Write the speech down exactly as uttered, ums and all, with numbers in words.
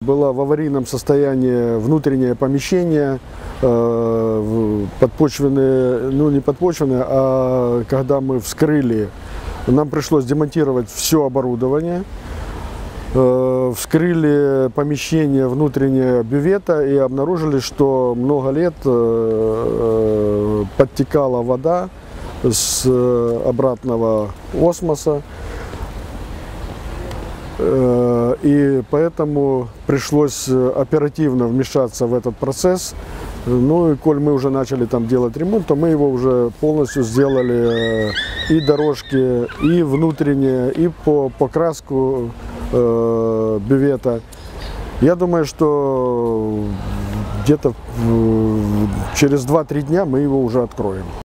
было в аварийном состоянии внутреннее помещение, подпочвенные, ну не подпочвенные, а когда мы вскрыли, нам пришлось демонтировать все оборудование. Вскрыли помещение внутреннее бювета и обнаружили, что много лет подтекала вода с обратного осмоса. И поэтому пришлось оперативно вмешаться в этот процесс. Ну и коль мы уже начали там делать ремонт, то мы его уже полностью сделали, и дорожки, и внутренние, и по покраску э, бювета. Я думаю, что где-то через два-три дня мы его уже откроем.